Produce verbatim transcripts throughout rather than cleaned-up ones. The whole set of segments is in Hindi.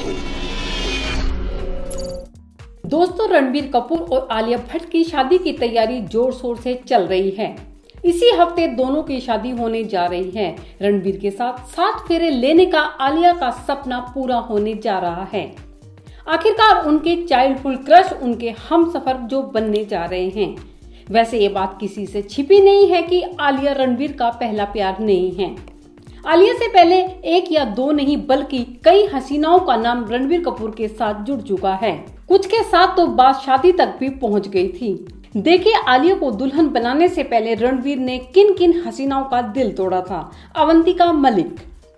दोस्तों, रणबीर कपूर और आलिया भट्ट की शादी की तैयारी जोर शोर से चल रही है। इसी हफ्ते दोनों की शादी होने जा रही है। रणबीर के साथ सात फेरे लेने का आलिया का सपना पूरा होने जा रहा है। आखिरकार उनके चाइल्डहुड क्रश, उनके हमसफर जो बनने जा रहे हैं। वैसे ये बात किसी से छिपी नहीं है कि आलिया रणबीर का पहला प्यार नहीं है। आलिया से पहले एक या दो नहीं बल्कि कई हसीनाओं का नाम रणबीर कपूर के साथ जुड़ चुका है। कुछ के साथ तो बात शादी तक भी पहुंच गई थी। देखिए, आलिया को दुल्हन बनाने से पहले रणबीर ने किन किन हसीनाओं का दिल तोड़ा था। अवंतिका मलिक।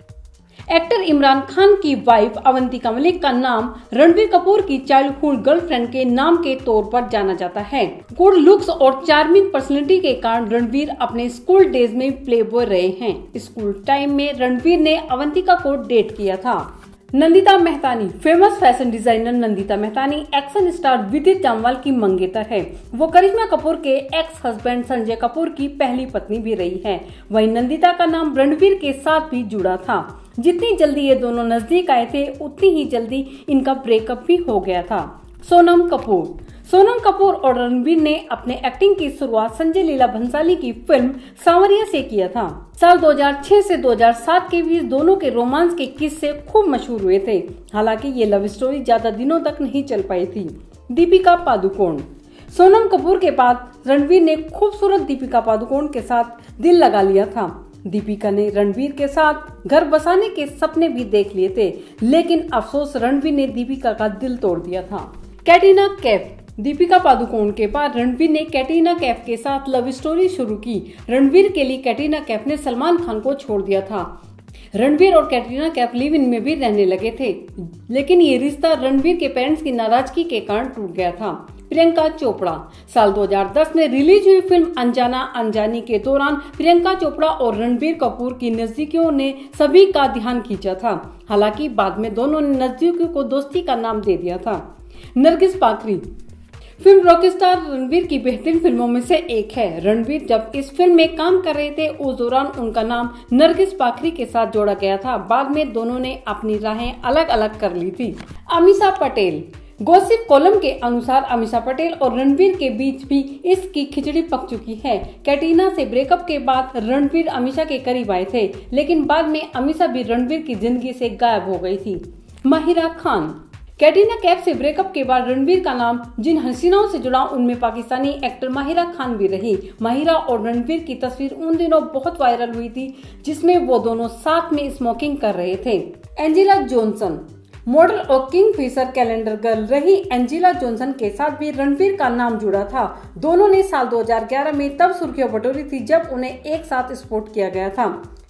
एक्टर इमरान खान की वाइफ अवंतिका मलिक का नाम रणबीर कपूर की चाइल्डहुड गर्लफ्रेंड के नाम के तौर पर जाना जाता है। गुड लुक्स और चार्मिंग पर्सनैलिटी के कारण रणबीर अपने स्कूल डेज में प्ले बॉय रहे हैं। स्कूल टाइम में रणबीर ने अवंतिका को डेट किया था। Nandita Mehtani. Famous fashion designer Nandita Mehtani action star Vidyut Jammwal की मंगेतर है। वो करिश्मा कपूर के एक्स हस्बैंड संजय कपूर की पहली पत्नी भी रही है। वहीं नंदिता का नाम रणबीर के साथ भी जुड़ा था। जितनी जल्दी ये दोनों नजदीक आए थे, उतनी ही जल्दी इनका ब्रेकअप भी हो गया था। सोनम कपूर। सोनम कपूर और रणबीर ने अपने एक्टिंग की शुरुआत संजय लीला भंसाली की फिल्म सांवरिया से किया था। साल दो हज़ार छह से दो हज़ार सात के बीच दोनों के रोमांस के किस्से खूब मशहूर हुए थे। हालांकि ये लव स्टोरी ज्यादा दिनों तक नहीं चल पाई थी। दीपिका पादुकोण। सोनम कपूर के बाद रणबीर ने खूबसूरत दीपिका पादुकोण के साथ दिल लगा लिया था। दीपिका ने रणबीर के साथ घर बसाने के सपने भी देख लिए थे, लेकिन अफसोस रणबीर ने दीपिका का दिल तोड़ दिया था। कैटरीना कैफ। दीपिका पादुकोण के बाद रणबीर ने कैटरीना कैफ के साथ लव स्टोरी शुरू की। रणबीर के लिए कैटरीना कैफ ने सलमान खान को छोड़ दिया था। रणबीर और कैटरीना कैफ लिव इन में भी रहने लगे थे, लेकिन ये रिश्ता रणबीर के पेरेंट्स की नाराजगी के कारण टूट गया था। प्रियंका चोपड़ा। साल दो हज़ार दस में रिलीज हुई फिल्म अनजाना अनजानी के दौरान प्रियंका चोपड़ा और रणबीर कपूर की नजदीकियों ने सभी का ध्यान खींचा था। हालांकि बाद में दोनों ने नजदीकियों को दोस्ती का नाम दे दिया था। नरगिस फाकरी। फिल्म रॉकस्टार रणबीर की बेहतरीन फिल्मों में से एक है। रणबीर जब इस फिल्म में काम कर रहे थे, उस दौरान उनका नाम नरगिस फाकरी के साथ जोड़ा गया था। बाद में दोनों ने अपनी राहें अलग अलग कर ली थी। अमीषा पटेल। गॉसिप कॉलम के अनुसार अमीषा पटेल और रणबीर के बीच भी इसकी खिचड़ी पक चुकी है। कैटरीना से ब्रेकअप के बाद रणबीर अमीषा के करीब आए थे, लेकिन बाद में अमीषा भी रणबीर की जिंदगी से गायब हो गई थी। माहिरा खान। कैटरीना कैफ से ब्रेकअप के बाद रणबीर का नाम जिन हसीनाओं से जुड़ा, उनमें पाकिस्तानी एक्टर माहिरा खान भी रही। माहिरा और रणबीर की तस्वीर उन दिनों बहुत वायरल हुई थी, जिसमें वो दोनों साथ में स्मोकिंग कर रहे थे। Angela Johnson. मॉडल और किंगफिशर कैलेंडर गर्ल रही एंजेला जॉनसन के साथ भी रणबीर का नाम जुड़ा था। दोनों ने साल दो हज़ार ग्यारह में तब सुर्खियां बटोरी थी जब उन्हें एक साथ स्पॉट किया गया था।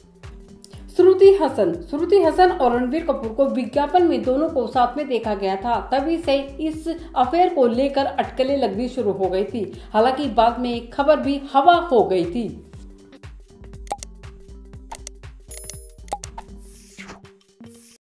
श्रुति हसन। श्रुति हसन और रणबीर कपूर को विज्ञापन में दोनों को साथ में देखा गया था। तभी से इस अफेयर को लेकर अटकलें लगनी शुरू हो गई थी। हालांकि बाद में एक खबर भी हवा हो गई थी।